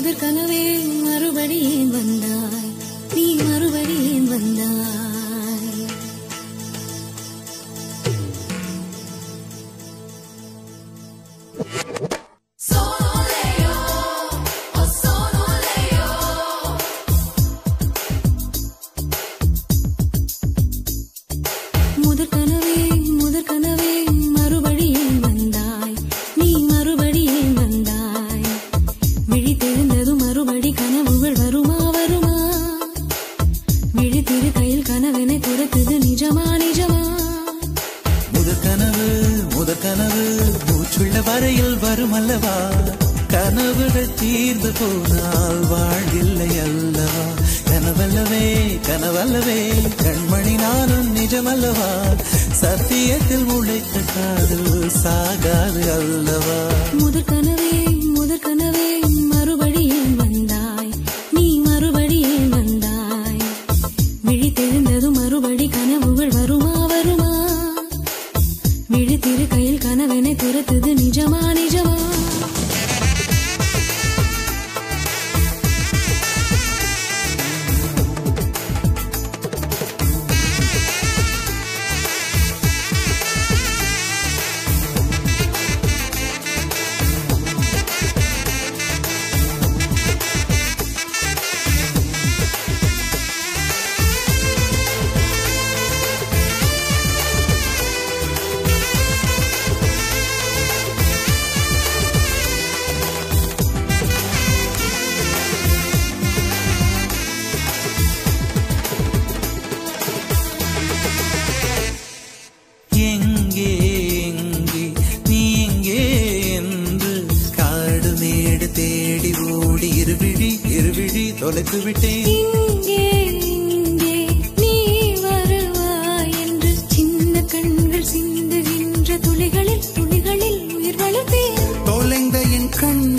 முதற் கனவே மறுபடி ஏன் வந்தாய், நீ மறுபடி ஏன் வந்தாய். கனவுகள் தீர்ந்து போனால் வாழ்வில்லை அல்லவா. கனவல்லவே கனவல்லவே கண்மணி நானும் நிஜமல்லவா. சத்தியத்தில் உழைத்த காதல் சாகாது அல்லவா. முதற் கனவே மறுபடி ஏன் வந்தாய், நீ மறுபடி ஏன் வந்தாய். விழித்தெழுந்ததும் மறுபடி கனவுகள் வருமா வருமா. விழித்திரு கையில் கனவெனை துரத்துது நிஜமா நிஜமா. தொலைத்து விட்டேன் இங்கே இங்கே நீ வருவாய் என்று. சின்ன கண்கள் சிந்துகின்ற துளிகளில் துளிகளில் உயிர் வளர்த்தேன். தொலைந்த என் கண்